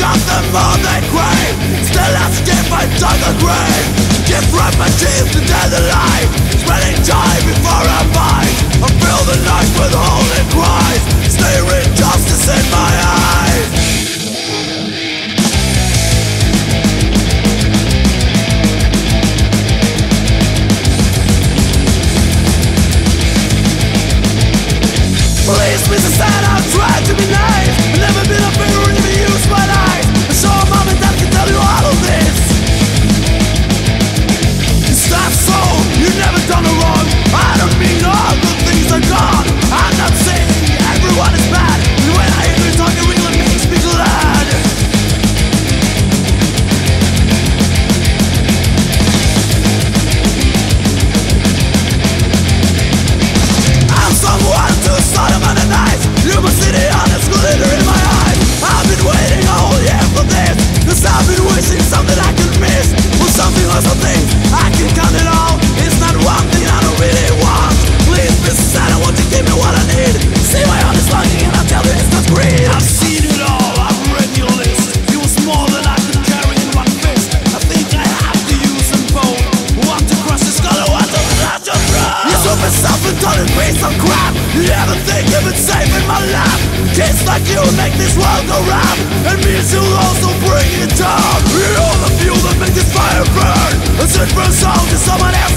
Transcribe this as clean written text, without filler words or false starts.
nothing more than crave. Still as if I dug a grave. Give right my teeth to death alive. Spreading joy before I bite. I fill the night with holy cries. Staring justice in my eyes. Please, Mr. Sad, I'll try to be nice. I've never been a favor, even used my lies. I saw a mom and dad can tell you all of this. It's not so, you've never done a wrong. I don't mean all the things are gone. I'm not saying everyone is bad. And when I hear you talk, it really makes me glad. I'm someone to Sodom and the night. You must see the honest glitter in my eyes. I've been waiting a whole year for this. Cause I've been wishing something I could miss. For something or something, I can count it all. It's not one thing I don't really want. Please, Mr. Sad, I want to give me what I need. See my honest longing and I'll tell you it's not greed. I've seen it all, I've read your list. It was more than I could carry in one fist. I think I have to use them both. One to crush the skull and one to slash your throat. You're so self-indulgent piece of crap. You never think you've been safe in my lap. Kids like you make this world go round. And me you'll also bring it down. You're the fuel that makes this fire burn. A sit for a song to someone else.